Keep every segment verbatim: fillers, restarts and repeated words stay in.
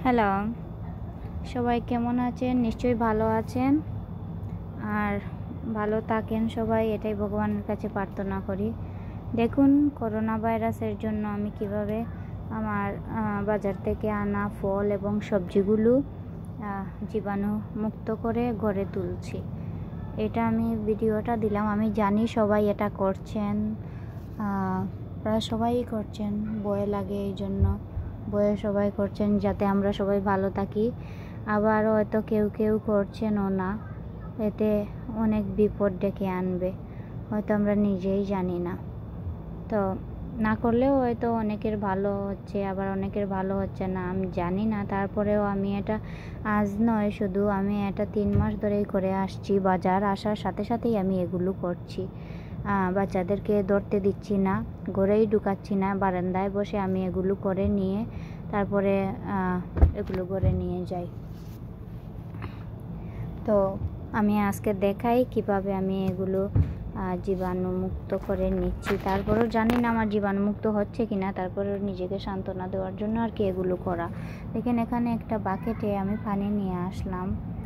Hello, সবাই কেমন আছেন? নিশ্চয়ই ভালো আছেন আর ভালো থাকেন সবাই, এটাই ভগবানের কাছে প্রার্থনা করি। দেখুন, করোনা ভাইরাসের জন্য আমি কিভাবে আমার বাজার থেকে আনা ফল এবং সবজিগুলো জীবাণু মুক্ত করে ঘরে তুলছি। এটা আমি ভিডিওটা দিলাম। আমি জানি সবাই এটা করছেন, প্রায় সবাই করছেন, ভয় লাগে এই জন্য বয়ে সবাই করছেন যাতে আমরা সবাই ভালো থাকি। আবার হয়তো কেউ কেউ করছেনও না, এতে অনেক বিপদ ডেকে আনবে, হয়তো আমরা নিজেই জানি না। তো না করলেও হয়তো অনেকের ভালো হচ্ছে, আবার অনেকের ভালো হচ্ছে না, আমি জানি না। তারপরেও আমি এটা আজ নয়, শুধু আমি এটা তিন মাস ধরেই করে আসছি। বাজার আসার সাথে সাথেই আমি এগুলো করছি। বাচ্চাদেরকে ধরতে দিচ্ছি না, ঘরেই ঢুকাচ্ছি না, বারান্দায় বসে আমি এগুলো করে নিয়ে তারপরে এগুলো ঘরে নিয়ে যাই। তো আমি আজকে দেখাই কিভাবে আমি এগুলো জীবাণুমুক্ত করে নিচ্ছি। তারপরেও জানি না আমার জীবাণুমুক্ত হচ্ছে কি না, তারপরেও নিজেকে সান্ত্বনা দেওয়ার জন্য আর কি এগুলো করা। দেখেন, এখানে একটা বাকেটে আমি পানি নিয়ে আসলাম।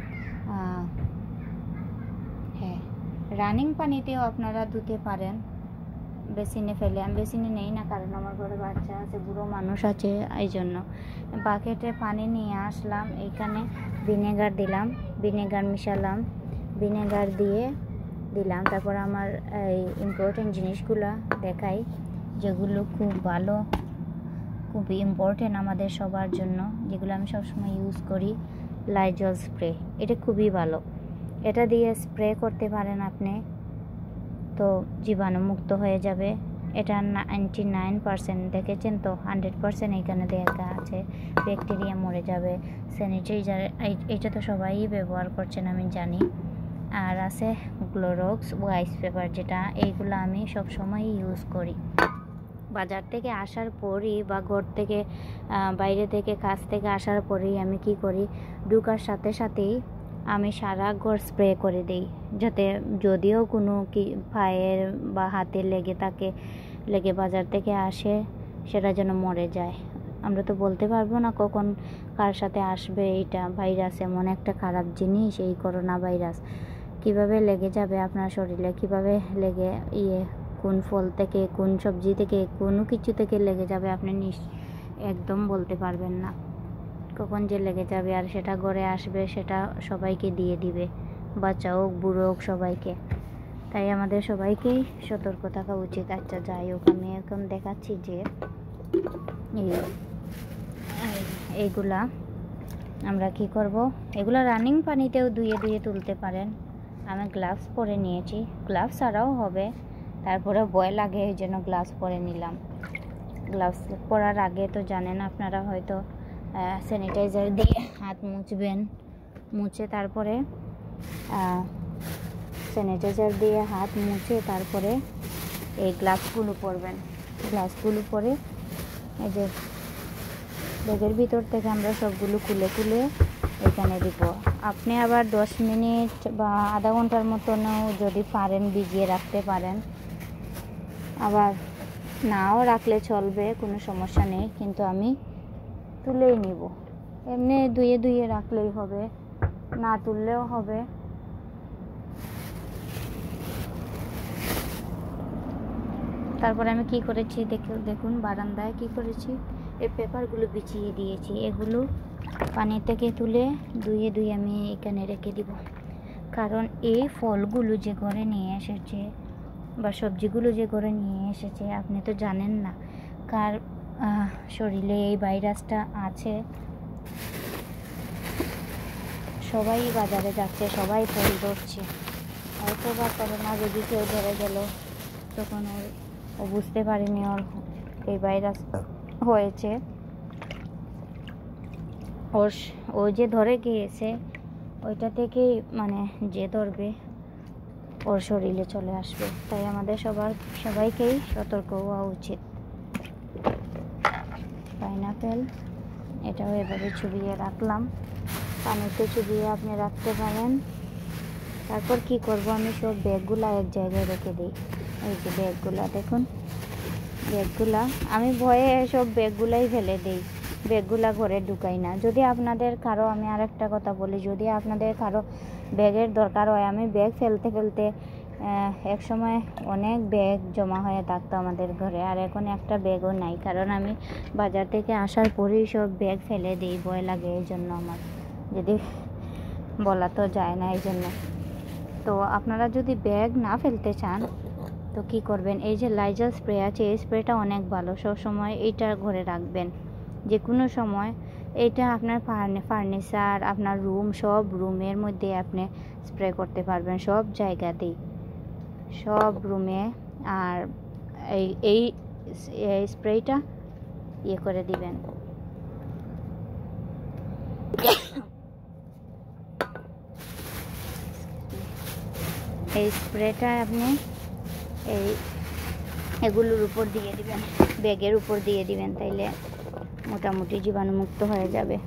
হ্যাঁ, রানিং পানিতেও আপনারা ধুতে পারেন, বেসিনে ফেলে। আমি বেসিনে নেই না, কারণ আমার ঘরে বাচ্চা আছে, বুড়ো মানুষ আছে, এই জন্য বাকেটে পানি নিয়ে আসলাম। এইখানে ভিনেগার দিলাম, ভিনেগার মিশালাম, ভিনেগার দিয়ে দিলাম। তারপর আমার এই ইম্পর্টেন্ট জিনিসগুলো দেখাই, যেগুলো খুব ভালো, খুব ইম্পর্টেন্ট আমাদের সবার জন্য, যেগুলো আমি সবসময় ইউজ করি। লাইজল স্প্রে, এটা খুবই ভালো, এটা দিয়ে স্প্রে করতে পারেন আপনি, তো জীবাণুমুক্ত হয়ে যাবে। এটা নাইনটি নাইন পার্সেন্ট দেখেছেন তো, হান্ড্রেড পার্সেন্ট এখানে দেখা আছে, ব্যাকটেরিয়া মরে যাবে। স্যানিটাইজার এটা তো সবাই ব্যবহার করছেন আমি জানি। আর আছে ক্লোরক্স ওয়াইস পেপার, যেটা এইগুলো আমি সব সময় ইউজ করি। বাজার থেকে আসার পরই বা ঘর থেকে বাইরে থেকে কাজ থেকে আসার পরেই আমি কি করি, ঢুকার সাথে সাথেই আমি সারা ঘর স্প্রে করে দিই, যাতে যদিও কোনো কি পায়ের বা হাতে লেগে থাকে, লেগে বাজার থেকে আসে, সেটা যেন মরে যায়। আমরা তো বলতে পারবো না কখন কার সাথে আসবে। এইটা ভাইরাস এমন একটা খারাপ জিনিস, এই করোনা ভাইরাস কিভাবে লেগে যাবে আপনার শরীরে, কিভাবে লেগে ইয়ে কোন ফল থেকে, কোন সবজি থেকে, কোনো কিছু থেকে লেগে যাবে আপনি নিশ একদম বলতে পারবেন না কখন যে লেগে যাবে। আর সেটা ঘরে আসবে, সেটা সবাইকে দিয়ে দিবে, বাচ্চা হোক বুড়ো হোক সবাইকে। তাই আমাদের সবাইকেই সতর্ক থাকা উচিত। আচ্ছা যাই হোক, আমি এখন দেখাচ্ছি যে এইগুলা আমরা কি করব। এগুলা রানিং পানিতেও ধুয়ে ধুয়ে তুলতে পারেন। আমি গ্লাভস পরে নিয়েছি, গ্লাভস ছাড়াও হবে, তারপরে ভয় লাগে এই জন্য গ্লাভস পরে নিলাম। গ্লাভস পরার আগে তো জানেন আপনারা হয়তো স্যানিটাইজার দিয়ে হাত মুছবেন, মুছে তারপরে স্যানিটাইজার দিয়ে হাত মুছে তারপরে এই গ্লাভসগুলো পরবেন। গ্লাভসগুলো পরে এই যে ব্যাগের ভিতর থেকে আমরা সবগুলো খুলে খুলে এখানে দিব। আপনি আবার দশ মিনিট বা আধা ঘন্টার মতনও যদি পারেন ভিজিয়ে রাখতে পারেন, আবার নাও রাখলে চলবে, কোনো সমস্যা নেই। কিন্তু আমি তুলেই নিব, এমনি ধুয়ে ধুয়ে রাখলেই হবে, না তুললেও হবে। তারপরে আমি কি করেছি দেখুন, বারান্দায় কি করেছি, এই পেপারগুলো বিছিয়ে দিয়েছি। এগুলো পানি থেকে তুলে ধুয়ে ধুয়ে আমি এখানে রেখে দিব, কারণ এই ফলগুলো যে ঘরে নিয়ে এসেছে বা সবজিগুলো যে ঘরে নিয়ে এসেছে, আপনি তো জানেন না কার শরীরে এই ভাইরাসটা আছে। সবাই বাজারে যাচ্ছে, সবাই ফল ধরছে, হয়তো বা করোনা যদি কেউ ধরে গেল, তখন ওর ও বুঝতে পারেনি ওর এই ভাইরাস হয়েছে। ওর ও যে ধরে গিয়েছে, ওইটা থেকেই মানে যে ধরবে ওর শরীরে চলে আসবে। তাই আমাদের সবার সবাইকেই সতর্ক হওয়া উচিত। পাইনাপেল এটাও এভাবে চুবিয়ে রাখলাম, পানিতে চুবিয়ে আপনি রাখতে পারেন। তারপর কি করব, আমি সব ব্যাগগুলা এক জায়গায় রেখে দিই। এই যে ব্যাগগুলা দেখুন, ব্যাগগুলা আমি ভয়ে সব ব্যাগগুলাই ফেলে দিই, ব্যাগগুলা ঘরে ঢুকাই না। যদি আপনাদের কারো, আমি আর একটা কথা বলি, যদি আপনাদের কারো ব্যাগের দরকার হয়, আমি ব্যাগ ফেলতে ফেলতে এক সময় অনেক ব্যাগ জমা হয়ে থাকতো আমাদের ঘরে, আর এখন একটা ব্যাগও নাই, কারণ আমি বাজার থেকে আসার পরেই সব ব্যাগ ফেলে দিই, ভয় লাগে এই জন্য আমার, যদি বলা তো যায় না এই জন্য। তো আপনারা যদি ব্যাগ না ফেলতে চান তো কি করবেন, এই যে লাইজল স্প্রে আছে, এই স্প্রেটা অনেক ভালো, সব সময় এইটা ঘরে রাখবেন, যে কোনো সময় এইটা আপনার ফার্নিচার, আপনার রুম, সব রুমের মধ্যে আপনি স্প্রে করতে পারবেন, সব জায়গাতেই, সব রুমে। আর এই এই স্প্রেটা ইয়ে করে দিবেন, এই স্প্রেটা আপনি এই এগুলোর উপর দিয়ে দিবেন, ব্যাগের উপর দিয়ে দিবেন, তাইলে মোটামুটি জীবাণুমুক্ত হয়ে যাবে।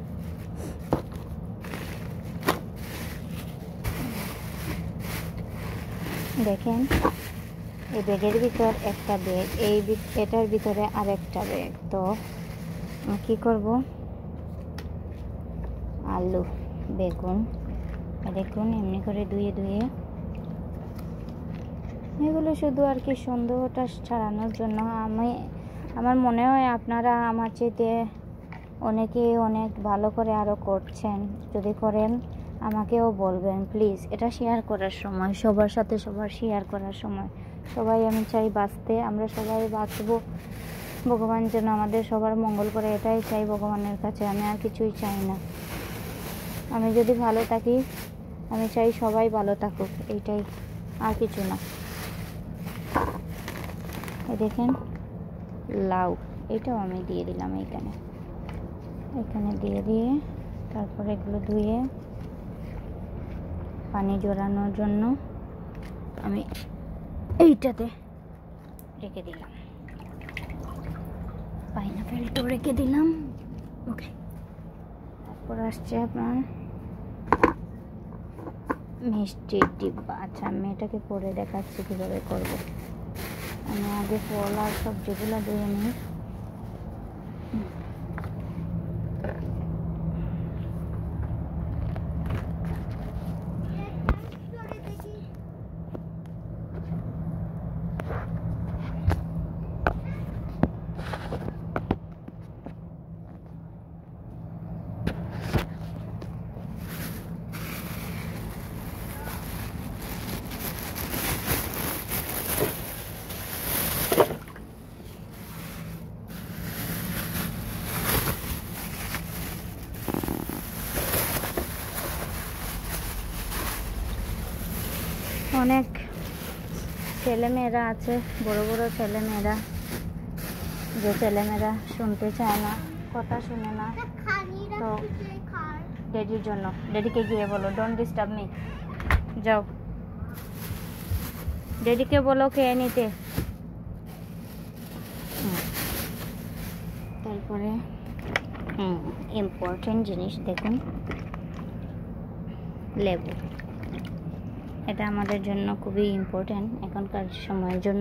দেখেন এই ব্যাগের ভিতর একটা ব্যাগ, এই এটার ভিতরে আরেকটা ব্যাগ। তো কি করব, আলু, বেগুন, দেখুন এমনি করে ধুয়ে ধুয়ে, এগুলো শুধু আর কি সন্দেহটা ছাড়ানোর জন্য। আমি আমার মনে হয় আপনারা আমার চেয়ে অনেকে অনেক ভালো করে আরও করছেন, যদি করেন আমাকেও বলবেন প্লিজ। এটা শেয়ার করার সময়, সবার সাথে সবার শেয়ার করার সময়, সবাই আমি চাই বাঁচতে, আমরা সবাই বাঁচবো, ভগবান যেন আমাদের সবার মঙ্গল করে, এটাই চাই ভগবানের কাছে, আমি আর কিছুই চাই না। আমি যদি ভালো থাকি, আমি চাই সবাই ভালো থাকুক, এইটাই, আর কিছু না। দেখেন লাউ, এটাও আমি দিয়ে দিলাম এইখানে, এখানে দিয়ে দিয়ে তারপরে এগুলো ধুয়ে পানি জড়ানোর জন্য আমি এইটাতে রেখে দিলাম, পাইনাপেলটাও রেখে দিলাম। ওকে, তারপর আসছে আপনার মিষ্টির ডিব্বা। আচ্ছা, আমি এটাকে পরে দেখাচ্ছি কীভাবে করবো। আমি আগে ফল আর সবজিগুলো ধুয়ে নিই। অনেক ছেলেমেয়েরা আছে, বড় বড় ছেলেমেয়েরা, যে ছেলেমেয়েরা শুনতে চায় না, কথা শুনে না, তো ড্যাডির জন্য, ড্যাডিকে গিয়ে বলো ডোন্ট ডিস্টার্ব মি, যাও ড্যাডিকে বলো খেয়ে নিতে। তারপরে হুম ইম্পর্টেন্ট জিনিস দেখুন, লেবু, এটা আমাদের জন্য খুবই ইম্পর্টেন্ট এখনকার সময়ের জন্য।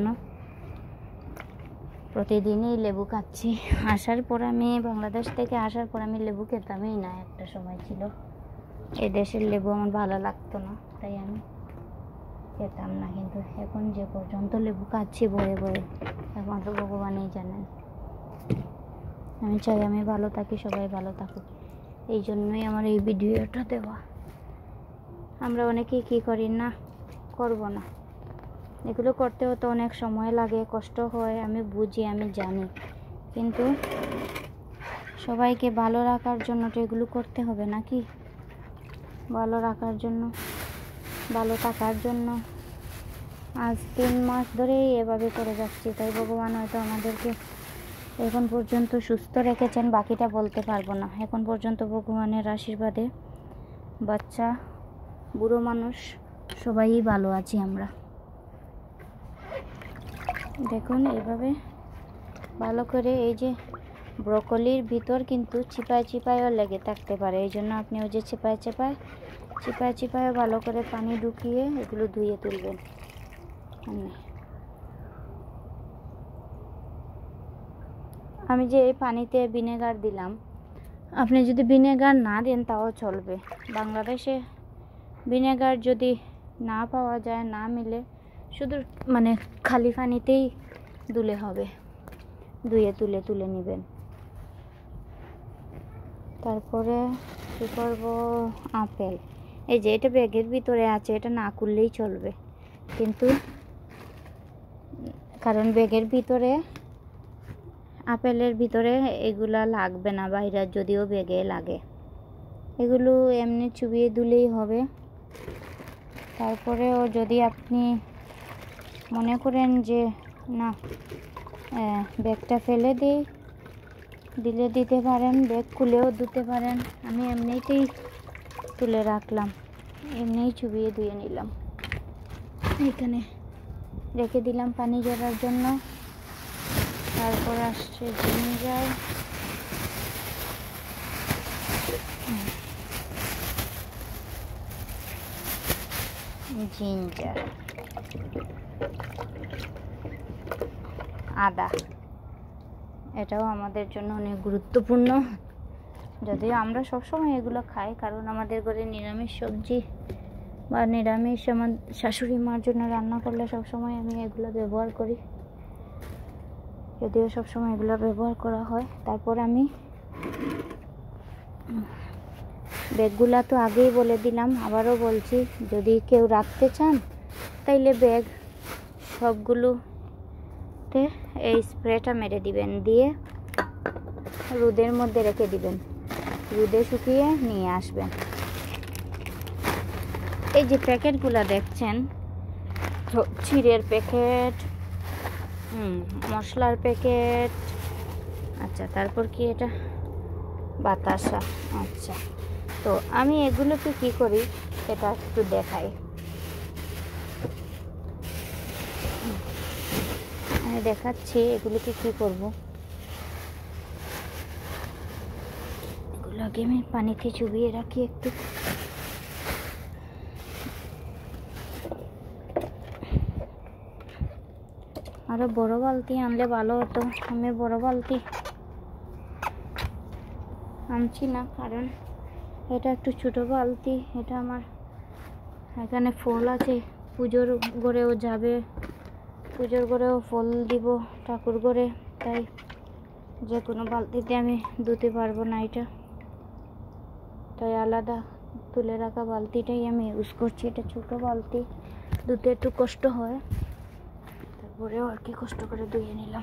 প্রতিদিনই লেবু খাচ্ছি, আসার পর আমি বাংলাদেশ থেকে আসার পর আমি লেবু খেতামই না, একটা সময় ছিল এই দেশের লেবু আমার ভালো লাগতো না, তাই আমি খেতাম না, কিন্তু এখন যে পর্যন্ত লেবু খাচ্ছি বয়ে বয়ে, একমাত্র ভগবানই জানেন। আমি চাই আমি ভালো থাকি, সবাই ভালো থাকুক, এই জন্যই আমার এই ভিডিওটা দেওয়া। আমরা অনেকেই কী করি না, করব না, এগুলো করতেও তো অনেক সময় লাগে, কষ্ট হয়, আমি বুঝি, আমি জানি, কিন্তু সবাইকে ভালো রাখার জন্য তো এগুলো করতে হবে নাকি, ভালো রাখার জন্য, ভালো থাকার জন্য। আজ তিন মাস ধরেই এভাবে করে যাচ্ছি, তাই ভগবান হয়তো আমাদেরকে এখন পর্যন্ত সুস্থ রেখেছেন, বাকিটা বলতে পারবো না। এখন পর্যন্ত ভগবানের আশীর্বাদে বাচ্চা, বুড়ো মানুষ সবাই ভালো আছি আমরা। দেখুন এইভাবে ভালো করে, এই যে ব্রকলির ভিতর কিন্তু চিপায় চিপায়ও লেগে থাকতে পারে, এই জন্য আপনি ওই যে চিপায় চিপায় চিপায় চিপায় ভালো করে পানি ঢুকিয়ে এগুলো ধুয়ে তুলবেন। আমি যে এই পানিতে ভিনেগার দিলাম, আপনি যদি ভিনেগার না দেন তাও চলবে। বাংলাদেশে ভিনেগার যদি না পাওয়া যায়, না মিলে, শুধু মানে খালি পানিতেই ধুলে হবে, ধুয়ে তুলে তুলে নেবেন। তারপরে কী করব, আপেল। এই যে এটা ব্যাগের ভিতরে আছে, এটা না করলেই চলবে, কিন্তু কারণ ব্যাগের ভিতরে আপেলের ভিতরে এগুলা লাগবে না বাইরে, যদিও ব্যাগে লাগে, এগুলো এমনি চুবিয়ে দিলেই হবে। তারপরেও যদি আপনি মনে করেন যে না ব্যাগটা ফেলে দিই, দিলে দিতে পারেন, ব্যাগ খুলেও দিতে পারেন। আমি এমনিতেই তুলে রাখলাম, এমনিই চুবিয়ে ধুয়ে নিলাম, এখানে রেখে দিলাম পানি ঝরার জন্য। তারপর আসছে জিঞ্জার, জিঞ্জার আদা, এটাও আমাদের জন্য অনেক গুরুত্বপূর্ণ, যদিও আমরা সবসময় এগুলো খাই, কারণ আমাদের ঘরে নিরামিষ সবজি বা নিরামিষ আমার শাশুড়ি মার জন্য রান্না করলে সবসময় আমি এগুলো ব্যবহার করি, যদিও সবসময় এগুলো ব্যবহার করা হয়। তারপর আমি ব্যাগগুলা তো আগেই বলে দিলাম, আবারও বলছি, যদি কেউ রাখতে চান তাইলে ব্যাগ সবগুলোতে এই স্প্রেটা মেরে দিবেন, দিয়ে রোদের মধ্যে রেখে দিবেন, রোদে শুকিয়ে নিয়ে আসবেন। এই যে প্যাকেটগুলো দেখছেন, চিড়ের প্যাকেট, হুম মশলার প্যাকেট, আচ্ছা তারপর কি এটা বাতাসা, আচ্ছা। তো আমি এগুলোকে কি করি এটা একটু দেখাই। আমি দেখাচ্ছি এগুলোকে কি করব। এগুলোকে আমি পানিতে চুবিয়ে রাখি একটু। আরো বড় বালতি আনলে ভালো হতো, আমি বড় বালতি আনছি না, কারণ এটা একটু ছোট বালতি। এটা আমার এখানে ফল আছে, পুজোর ঘরেও যাবে, পুজোর ঘরেও ফল দিব ঠাকুর ঘরে, তাই যে কোনো বালতিতে আমি ধুতে পারবো না এটা, তাই আলাদা তুলে রাখা বালতিটাই আমি ইউজ করছি। এটা ছোট বালতি, ধুতে একটু কষ্ট হয়, তারপরেও আর কি কষ্ট করে ধুয়ে নিলাম।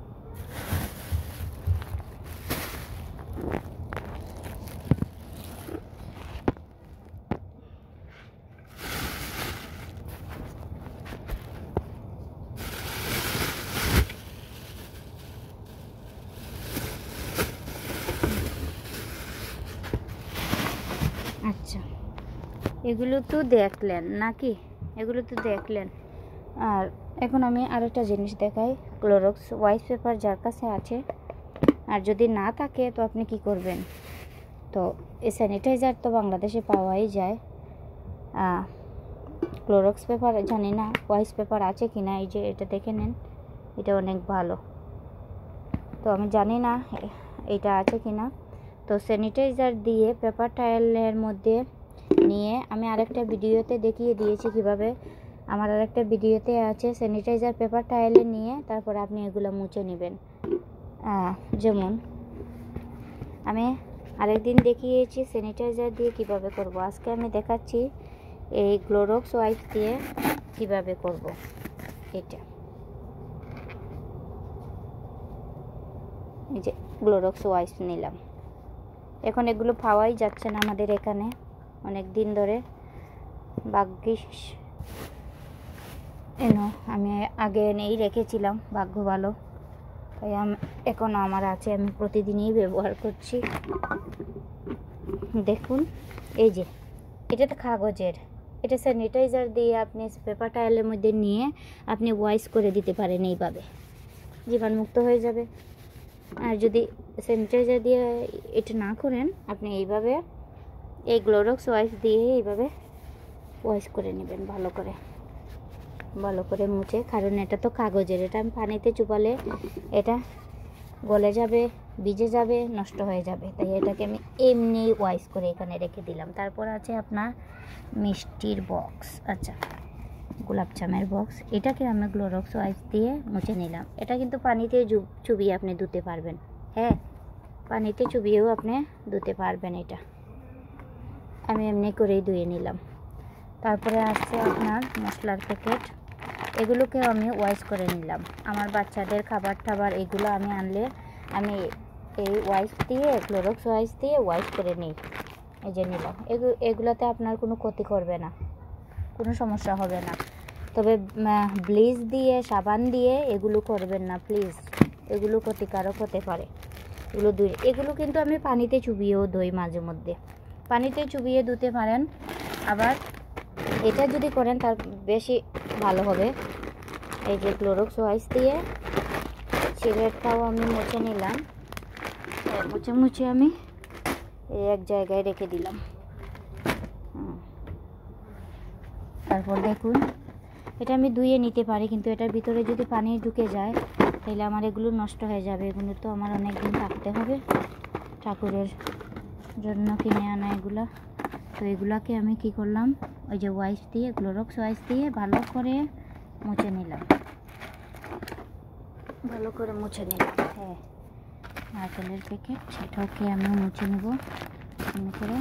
আচ্ছা, এগুলো তো দেখলেন নাকি, এগুলো তো দেখলেন। আর এখন আমি আরেকটা জিনিস দেখাই, ক্লোরক্স ওয়াইস পেপার যার কাছে আছে, আর যদি না থাকে তো আপনি কি করবেন, তো এই স্যানিটাইজার তো বাংলাদেশে পাওয়াই যায়, ক্লোরক্স পেপার জানি না ওয়াইস পেপার আছে কি না, এই যে এটা দেখে নেন, এটা অনেক ভালো, তো আমি জানি না এটা আছে কি না। তো স্যানিটাইজার দিয়ে পেপার টাওয়েলের মধ্যে নিয়ে, আমি আরেকটা ভিডিওতে দেখিয়ে দিয়েছি কিভাবে, আমার আরেকটা ভিডিওতে আছে, স্যানিটাইজার পেপার টাওয়েলে নিয়ে তারপর আপনি এগুলো মুছে নেবেন। যেমন আমি আরেকদিন দেখিয়েছি স্যানিটাইজার দিয়ে কিভাবে করব, আজকে আমি দেখাচ্ছি এই ক্লোরক্স ওয়াইপ দিয়ে কিভাবে করব। এটা এই যে ক্লোরক্স ওয়াইপ নিলাম, এখন এগুলো পাওয়াই যাচ্ছে না আমাদের এখানে অনেক দিন ধরে, ভাগ্যিস এনো আমি আগে এনেই রেখেছিলাম, ভাগ্য ভালো, তাই এখনও আমার আছে, আমি প্রতিদিনই ব্যবহার করছি। দেখুন এই যে এটা তো কাগজের, এটা স্যানিটাইজার দিয়ে আপনি পেপার টাওয়েলের মধ্যে নিয়ে আপনি ওয়াইস করে দিতে পারেন, এইভাবে জীবাণুমুক্ত হয়ে যাবে। আর যদি স্যানিটাইজার দিয়ে এটা না করেন, আপনি এইভাবে এই ক্লোরক্স ওয়াইস দিয়ে এইভাবে ওয়াইস করে নেবেন, ভালো করে ভালো করে মুছে, কারণ এটা তো কাগজের, এটা আমি পানিতে চুপালে এটা গলে যাবে, ভিজে যাবে, নষ্ট হয়ে যাবে। তাই এটাকে আমি এমনি ওয়াইস করে এখানে রেখে দিলাম। তারপর আছে আপনার মিষ্টির বক্স, আচ্ছা গোলাপজামের বক্স, এটাকে আমি ক্লোরক্স ওয়াইস দিয়ে মুছে নিলাম। এটা কিন্তু পানিতে চুবিয়ে আপনি ধুতে পারবেন, হ্যাঁ পানিতে চুবিয়েও আপনি ধুতে পারবেন। এটা আমি এমনি করেই ধুয়ে নিলাম। তারপরে আসছে আপনার মশলার প্যাকেট, এগুলোকেও আমি ওয়াইস করে নিলাম। আমার বাচ্চাদের খাবার টাবার এগুলো আমি আনলে আমি এই ওয়াইস দিয়ে ক্লোরক্স ওয়াইস দিয়ে ওয়াইস করে নিই। এই যে নিলাম, এগুলো এগুলোতে আপনার কোনো ক্ষতি করবে না, কোনো সমস্যা হবে না। তবে ব্লিচ দিয়ে সাবান দিয়ে এগুলো করবেন না প্লিজ, এগুলো ক্ষতিকারক হতে পারে। এগুলো ধুই, এগুলো কিন্তু আমি পানিতে চুবিয়েও ধুই মাঝে মধ্যে, পানিতে চুবিয়ে ধুতে পারেন। আবার এটা যদি করেন তার বেশি ভালো হবে। এই যে ক্লোরক্স ওয়াইস দিয়ে সিগারেটটাও আমি মুছে নিলাম, মুছে মুছে আমি এক জায়গায় রেখে দিলাম। তারপর দেখুন এটা আমি ধুয়ে নিতে পারি, কিন্তু এটার ভিতরে যদি পানি ঢুকে যায় তাহলে আমার এগুলো নষ্ট হয়ে যাবে। এগুলো তো আমার অনেক দিন থাকতে হবে, ঠাকুরের জন্য কিনে আনা এগুলো। তো এগুলাকে আমি কি করলাম, ওই যে ওয়াইস দিয়ে ক্লোরক্স ওয়াইস দিয়ে ভালো করে মুছে নিলাম, ভালো করে মুছে নিলাম। হ্যাঁ নারকেলের প্যাকেট, সেটাকে আমি মুছে নেব এমনি করে।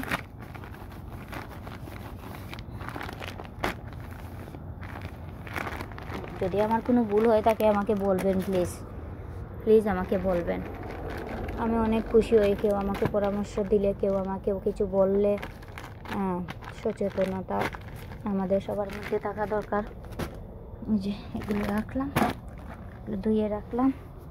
যদি আমার কোনো ভুল হয় থাকে আমাকে বলবেন প্লিজ, প্লিজ আমাকে বলবেন। আমি অনেক খুশি হই কেউ আমাকে পরামর্শ দিলে, কেউ আমাকে কিছু বললে। হ্যাঁ সচেতনতা আমাদের সবার মধ্যে থাকা দরকার। এই যে এগুলো রাখলাম, এগুলো ধুয়ে রাখলাম।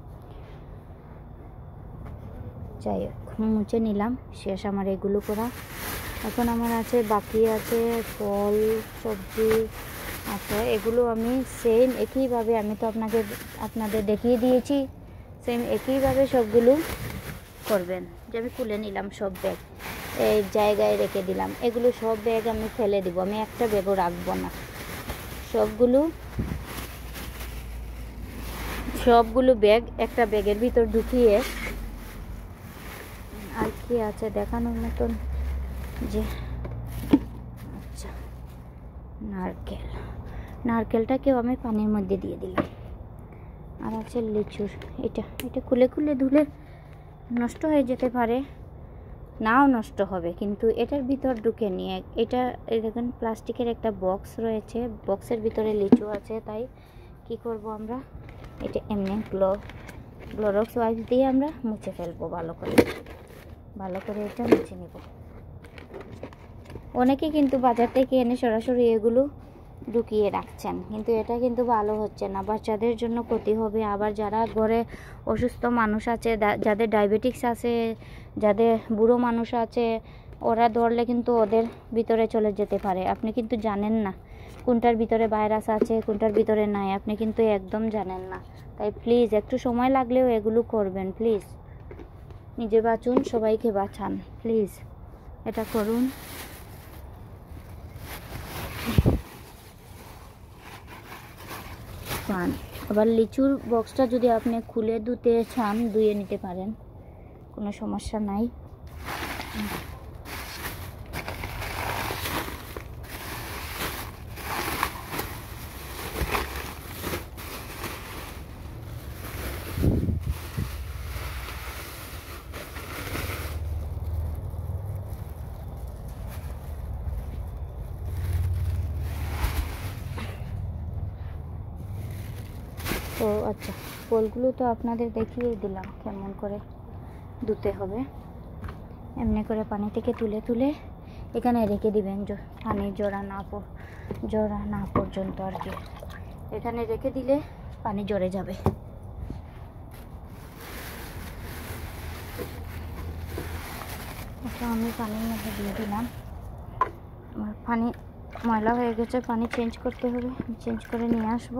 যাই হোক মুছে নিলাম, শেষ আমার এগুলো করা। এখন আমার আছে বাকি আছে ফল সবজি, আচ্ছা এগুলো আমি সেম একইভাবে, আমি তো আপনাকে আপনাদের দেখিয়ে দিয়েছি, সেম একইভাবে সবগুলো করবেন। যে আমি খুলে নিলাম সব ব্যাগ, এই জায়গায় রেখে দিলাম। এগুলো সব ব্যাগ আমি ফেলে দিব, আমি একটা ব্যাগও রাখবো না। সবগুলো সবগুলো ব্যাগ একটা ব্যাগের ভিতর ঢুকিয়ে, আর কি আছে দেখানোর মতন, যে আচ্ছা নারকেল, নারকেলটাকেও আমি পানির মধ্যে দিয়ে দিলাম। আর আছে লিচুর, এটা এটা খুলে খুলে ধুলে নষ্ট হয়ে যেতে পারে, নাও নষ্ট হবে, কিন্তু এটার ভিতর ঢুকে নিয়ে এটা দেখুন প্লাস্টিকের একটা বক্স রয়েছে, বক্সের ভিতরে লিচু আছে। তাই কি করব আমরা, এটা এমনি গ্লো ক্লোরক্স ওয়াইস দিয়ে আমরা মুছে ফেলবো ভালো করে, ভালো করে এটা মুছে নেব। অনেকে কিন্তু বাজার থেকে এনে সরাসরি এগুলো ঢুকিয়ে রাখছেন, কিন্তু এটা কিন্তু ভালো হচ্ছে না, বাচ্চাদের জন্য ক্ষতি হবে। আবার যারা ঘরে অসুস্থ মানুষ আছে, যাদের ডায়াবেটিক্স আছে, যাদের বুড়ো মানুষ আছে, ওরা ধরলে কিন্তু ওদের ভিতরে চলে যেতে পারে। আপনি কিন্তু জানেন না কোনটার ভিতরে ভাইরাস আছে, কোনটার ভিতরে নাই, আপনি কিন্তু একদম জানেন না। তাই প্লিজ একটু সময় লাগলেও এগুলো করবেন প্লিজ। নিজে বাঁচুন, সবাইকে বাঁচান প্লিজ, এটা করুন। পান আবার লিচুর বক্সটা যদি আপনি খুলে ধুতে চান ধুয়ে নিতে পারেন, কোনো সমস্যা নাই। তো আচ্ছা ফলগুলো তো আপনাদের দেখিয়েই দিলাম কেমন করে ধুতে হবে। এমনি করে পানি থেকে তুলে তুলে এখানে রেখে দিবেন, পানি জড়া না জড়া না পর্যন্ত আর কি, এখানে রেখে দিলে পানি জড়ে যাবে। এটা আমি পানির মধ্যে দিয়ে দিলাম, আমার পানি ময়লা হয়ে গেছে, পানি চেঞ্জ করতে হবে, চেঞ্জ করে নিয়ে আসবো।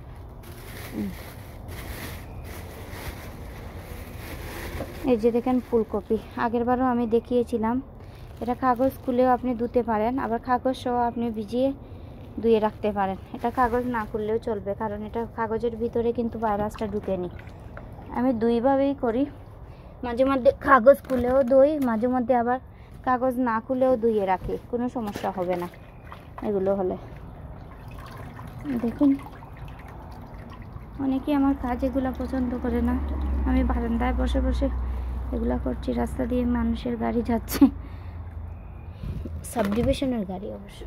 এই যে দেখেন ফুলকপি, আগের বারও আমি দেখিয়েছিলাম। এটা কাগজ খুলেও আপনি ধুতে পারেন, আবার কাগজ সহ আপনি ভিজিয়ে ধুয়ে রাখতে পারেন। এটা কাগজ না খুললেও চলবে, কারণ এটা কাগজের ভিতরে কিন্তু ভাইরাসটা ঢুকেনি। আমি দুইভাবেই করি, মাঝে মধ্যে কাগজ খুলেও ধুই, মাঝে মধ্যে আবার কাগজ না খুলেও ধুয়ে রাখি, কোনো সমস্যা হবে না এগুলো হলে। দেখুন অনেকেই আমার কাজ এগুলো পছন্দ করে না, আমি বারান্দায় বসে বসে এগুলা করছি। রাস্তা দিয়ে মানুষের গাড়ি যাচ্ছে, সাবডিভিশনের গাড়ি অবশ্য।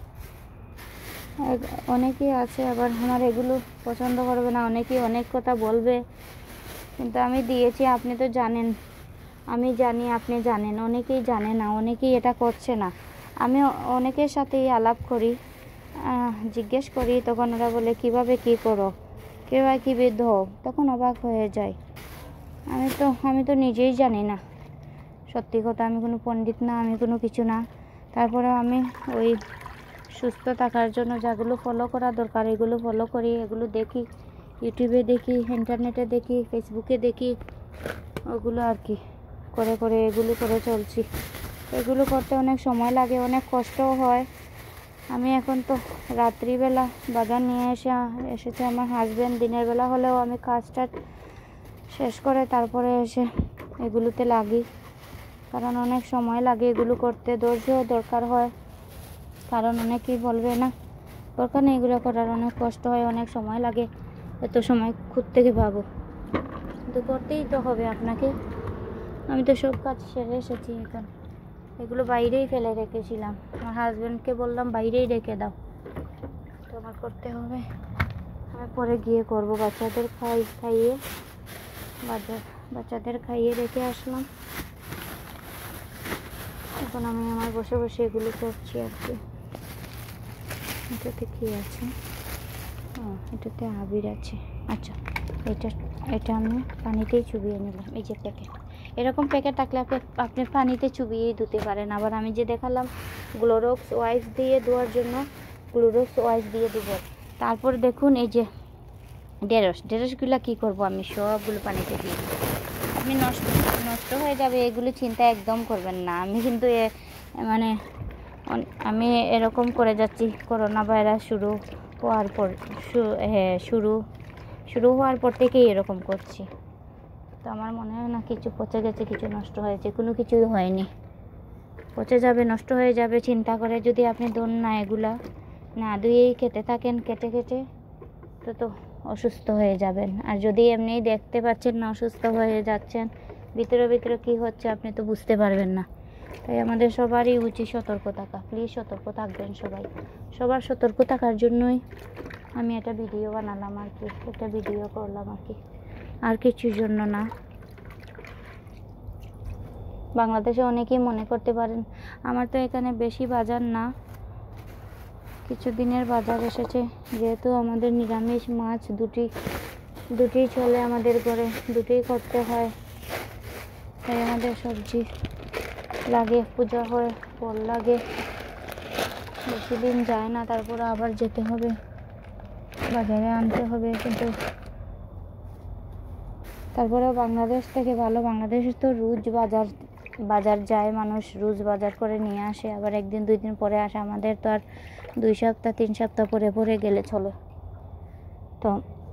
অনেকেই আছে আবার আমার এগুলো পছন্দ করবে না, অনেকেই অনেক কথা বলবে, কিন্তু আমি দিয়েছি। আপনি তো জানেন, আমি জানি, আপনি জানেন, অনেকেই জানে না, অনেকেই এটা করছে না। আমি অনেকের সাথেই আলাপ করি, জিজ্ঞেস করি, তখন ওরা বলে কিভাবে কি করো, কীভাবে কী বিদ্ধ হও, তখন অবাক হয়ে যায়। আমি তো আমি তো নিজেই জানি না, সত্যি কথা। আমি কোনো পণ্ডিত না, আমি কোনো কিছু না। তারপরে আমি ওই সুস্থ থাকার জন্য যেগুলো ফলো করা দরকার এগুলো ফলো করি, এগুলো দেখি, ইউটিউবে দেখি, ইন্টারনেটে দেখি, ফেসবুকে দেখি, ওগুলো আর কি করে করে এগুলো করে চলছি। এগুলো করতে অনেক সময় লাগে, অনেক কষ্টও হয়। আমি এখন তো রাত্রিবেলা বাজার নিয়ে এসে এসেছে আমার হাজব্যান্ড, দিনের বেলা হলেও আমি কাজটা শেষ করে তারপরে এসে এগুলোতে লাগি, কারণ অনেক সময় লাগে এগুলো করতে, ধৈর্যও দরকার হয়। কারণ অনেকেই বলবে না দরকার নেই এগুলো করার, অনেক কষ্ট হয়, অনেক সময় লাগে, এত সময় খুঁজতে কি ভাবো, কিন্তু করতেই তো হবে আপনাকে। আমি তো সব কাজ সেরে এসেছি, এখন এগুলো বাইরেই ফেলে রেখেছিলাম, আমার হাজব্যান্ডকে বললাম বাইরেই রেখে দাও, তো আমার করতে হবে। আমি পরে গিয়ে করব, বাচ্চাদের খাই খাইয়ে বাচ্চা বাচ্চাদের খাইয়ে রেখে আসলাম। এখন আমি আমার বসে বসে এগুলো করছি আর কি। এটাতে কী আছে? ও, এটাতে আবির আছে। আচ্ছা, এটা এটা আমি পানিতেই চুবিয়ে নিলাম। এই যে প্যাকেট, এরকম প্যাকেট থাকলে আপনি আপনি পানিতে চুবিয়েই ধুতে পারেন। আবার আমি যে দেখালাম গ্লোরক্স ওয়াইপ দিয়ে ধোয়ার জন্য, গ্লোরক্স ওয়াইপ দিয়ে দেবো। তারপর দেখুন এই যে ঢেঁড়স, ঢেঁড়সগুলো কী করবো, আমি সবগুলো পানিতে দিয়ে দেবো। আপনি নষ্ট নষ্ট হয়ে যাবে এগুলো চিন্তা একদম করবেন না। আমি কিন্তু এ মানে আমি এরকম করে যাচ্ছি করোনা ভাইরাস শুরু হওয়ার পর, হ্যাঁ শুরু শুরু হওয়ার পর থেকেই এরকম করছি। তো আমার মনে হয় না কিছু পচে গেছে, কিছু নষ্ট হয়েছে, কোনো কিছুই হয়নি। পচে যাবে, নষ্ট হয়ে যাবে চিন্তা করে যদি আপনি দোন না এগুলা না ধুয়েই খেতে থাকেন, কেটে কেটে, তো তো অসুস্থ হয়ে যাবেন। আর যদি এমনি দেখতে পাচ্ছেন না অসুস্থ হয়ে যাচ্ছেন, ভিতরে ভিতরে কী হচ্ছে আপনি তো বুঝতে পারবেন না। তাই আমাদের সবারই উচিত সতর্ক থাকা। প্লিজ সতর্ক থাকবেন সবাই। সবার সতর্ক থাকার জন্যই আমি এটা ভিডিও বানালাম আর কি, এটা ভিডিও করলাম আর কি, আর কিছুর জন্য না। বাংলাদেশে অনেকেই মনে করতে পারেন আমার তো এখানে বেশি বাজার না, কিছু দিনের বাজার এসেছে, যেহেতু আমাদের নিরামিষ মাছ দুটি দুটি চলে আমাদের ঘরে, দুটোই করতে হয়, তাই আমাদের সবজি লাগে, পূজা হয়, ফল লাগে, বেশি দিন যায় না, তারপরে আবার যেতে হবে বাজারে আনতে হবে। কিন্তু তারপরেও বাংলাদেশ থেকে ভালো, বাংলাদেশে তো রোজ বাজার বাজার যায় মানুষ, রোজ বাজার করে নিয়ে আসে, আবার একদিন দুই দিন পরে আসে। আমাদের তো আর দুই সপ্তাহ তিন সপ্তাহ পরে পরে গেলে চলে। তো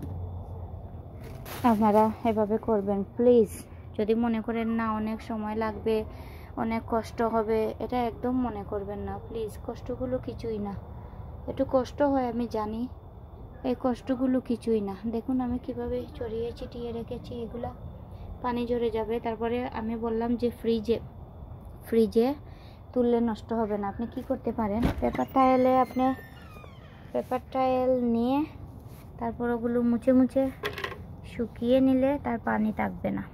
আপনারা এভাবে করবেন প্লিজ। যদি মনে করেন না অনেক সময় লাগবে, অনেক কষ্ট হবে, এটা একদম মনে করবেন না প্লিজ। কষ্টগুলো কিছুই না, একটু কষ্ট হয় আমি জানি, এই কষ্টগুলো কিছুই না। দেখুন আমি কিভাবে ছড়িয়ে ছিটিয়ে রেখেছি, এগুলা পানি ঝরে যাবে। তারপরে আমি বললাম যে ফ্রিজে ফ্রিজে তুললে নষ্ট হবে না। আপনি কি করতে পারেন, পেপার টাওয়েলে আপনি পেপার টাওয়েল নিয়ে তারপর ওগুলো মুছে মুছে শুকিয়ে নিলে তার পানি থাকবে না,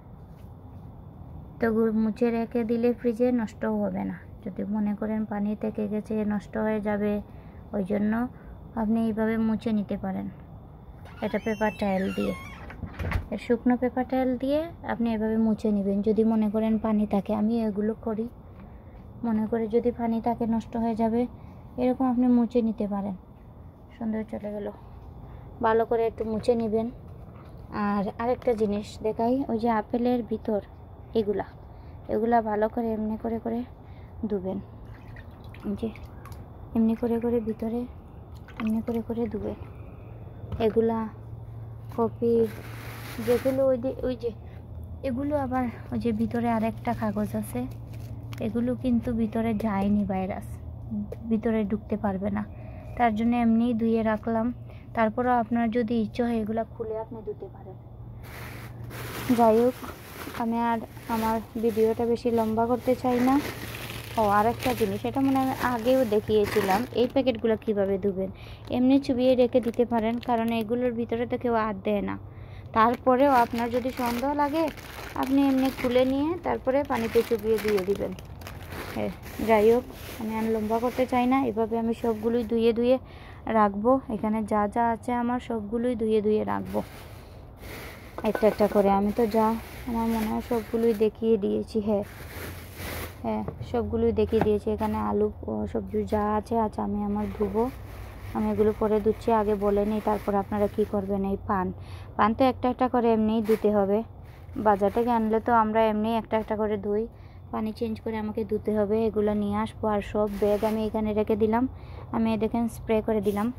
তো মুছে রেখে দিলে ফ্রিজে নষ্টও হবে না। যদি মনে করেন পানি থেকে গেছে নষ্ট হয়ে যাবে, ওই জন্য আপনি এইভাবে মুছে নিতে পারেন, এটা পেপার টাওয়েল দিয়ে, এর শুকনো পেপার টাওয়েল দিয়ে আপনি এভাবে মুছে নেবেন। যদি মনে করেন পানি থাকে, আমি এগুলো করি, মনে করে যদি পানি থাকে নষ্ট হয়ে যাবে, এরকম আপনি মুছে নিতে পারেন। সুন্দর চলে গেল, ভালো করে একটু মুছে নেবেন। আর আরেকটা জিনিস দেখাই, ওই যে আপেলের ভিতর এগুলা এগুলা ভালো করে এমনি করে করে ধুবেন, যে এমনি করে করে ভিতরে এমনি করে করে ধুবেন। এগুলা কপি যেগুলো ওই যে ওই যে এগুলো আবার ওই যে ভিতরে আরেকটা কাগজ আছে, এগুলো কিন্তু ভিতরে যায়নি ভাইরাস, ভিতরে ঢুকতে পারবে না, তার জন্য এমনিই ধুয়ে রাখলাম। তারপরেও আপনার যদি ইচ্ছে হয় এগুলো খুলে আপনি ধুতে পারেন। যাই হোক, আমি আর আমার ভিডিওটা বেশি লম্বা করতে চাই না। ও আরেকটা জিনিস, এটা মনে হয় আগেও দেখিয়েছিলাম, এই প্যাকেটগুলো কিভাবে ধুবেন। এমনি চুবিয়ে রেখে দিতে পারেন, কারণ এগুলোর ভিতরে তো কেউ হাত দেয় না। তারপরেও আপনার যদি সন্দেহ লাগে আপনি এমনি খুলে নিয়ে তারপরে পানিতে চুবিয়ে ধুয়ে দিবেন। হ্যাঁ, যাই হোক, আমি আর লম্বা করতে চাই না। এভাবে আমি সবগুলোই ধুয়ে ধুয়ে রাখবো। এখানে যা যা আছে আমার সবগুলোই ধুয়ে ধুয়ে রাখবো একটা একটা করে। আমি তো যা আমার মনে হয় সবগুলোই দেখিয়ে দিয়েছি। হ্যাঁ হ্যাঁ সবগুলোই দেখিয়ে দিয়েছি। এখানে আলু সবজি যা আছে আচ্ছা আমি আমার ধুবো, আমি এগুলো পরে ধুচ্ছি। আগে বলে নিই, তারপর আপনারা কি করবেন। এই পান পান তো একটা একটা করে এমনিই ধুতে হবে। বাজার থেকে আনলে তো আমরা এমনি একটা একটা করে ধুই, পানি চেঞ্জ করে আমাকে ধুতে হবে। এগুলো নিয়ে আসবো। আর সব ব্যাগ আমি এখানে রেখে দিলাম। আমি দেখেন স্প্রে করে দিলাম,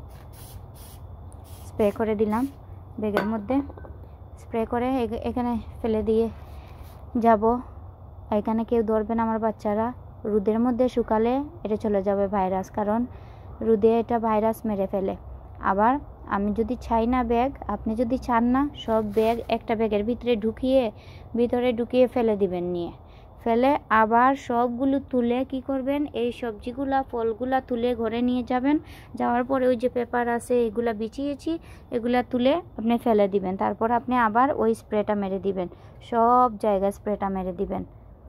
স্প্রে করে দিলাম ব্যাগের মধ্যে, স্প্রে করে এখানে ফেলে দিয়ে যাব। এখানে কেউ ধরবে না, আমার বাচ্চারা। রোদের মধ্যে শুকালে এটা চলে যাবে ভাইরাস, কারণ রোদে এটা ভাইরাস মেরে ফেলে। আবার আমি যদি চাই না ব্যাগ, আপনি যদি চান না, সব ব্যাগ একটা ব্যাগের ভিতরে ঢুকিয়ে ভিতরে ঢুকিয়ে ফেলে দিবেন। নিয়ে ফেলে আবার সবগুলো তুলে কি করবেন, এই সবজিগুলা ফলগুলা তুলে ঘরে নিয়ে যাবেন। যাওয়ার পরে ওই যে পেপার আছে এগুলা বিছিয়েছি, এগুলা তুলে আপনি ফেলে দিবেন। তারপর আপনি আবার ওই স্প্রেটা মেরে দিবেন, সব জায়গায় স্প্রেটা মেরে দিবেন।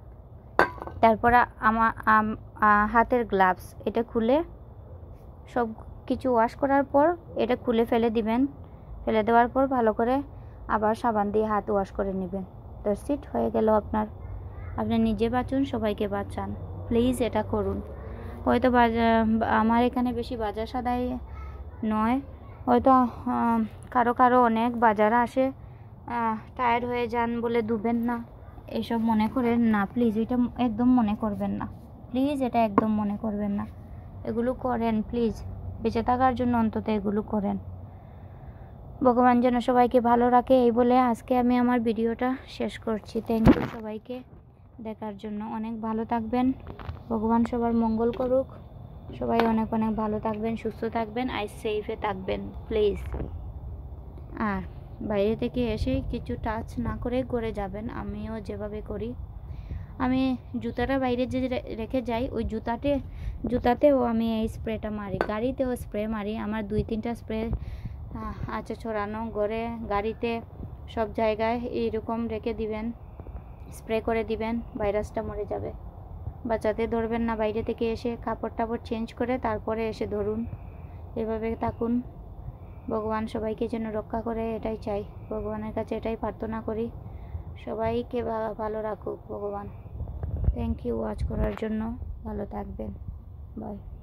তারপর আমার হাতের গ্লাভস এটা খুলে সব কিছু ওয়াশ করার পর এটা খুলে ফেলে দিবেন। ফেলে দেওয়ার পর ভালো করে আবার সাবান দিয়ে হাত ওয়াশ করে নেবেন। দ্যাটস ইট, হয়ে গেল আপনার। আপনি নিজে বাঁচুন, সবাইকে বাঁচান, প্লিজ এটা করুন। হয়তো বাজার আমার এখানে বেশি বাজার সদাই নয়, হয়তো কারো কারো অনেক বাজার আসে, টায়ার্ড হয়ে যান বলে ধুবেন না, এসব মনে করেন না প্লিজ। এটা একদম মনে করবেন না প্লিজ, এটা একদম মনে করবেন না। এগুলো করেন প্লিজ, বেঁচে থাকার জন্য অন্তত এগুলো করেন। ভগবান যেন সবাইকে ভালো রাখে, এই বলে আজকে আমি আমার ভিডিওটা শেষ করছি। থ্যাংক ইউ সবাইকে দেখার জন্য। অনেক ভালো থাকবেন, ভগবান সবার মঙ্গল করুক। সবাই অনেক অনেক ভালো থাকবেন, সুস্থ থাকবেন, আর সেফে থাকবেন প্লিজ। আর বাইরে থেকে এসে কিছু টাচ না করে করে যাবেন, আমিও যেভাবে করি। আমি জুতাটা বাইরে যে রেখে যাই, ওই জুতাতে জুতাতেও আমি এই স্প্রেটা মারি, গাড়িতেও স্প্রে মারি। আমার দুই তিনটা স্প্রে আছে ছড়ানো ঘরে, গাড়িতে, সব জায়গায় এইরকম রেখে দিবেন, স্প্রে করে দিবেন, ভাইরাসটা মরে যাবে। বাচ্চাদের ধরবেন না, বাইরে থেকে এসে কাপড় টাপড় চেঞ্জ করে তারপরে এসে ধরুন। এভাবে থাকুন। ভগবান সবাইকে যেন রক্ষা করে, এটাই চাই, ভগবানের কাছে এটাই প্রার্থনা করি। সবাইকে ভালো রাখুক ভগবান। থ্যাংক ইউ ওয়াচ করার জন্য, ভালো থাকবেন, বাই।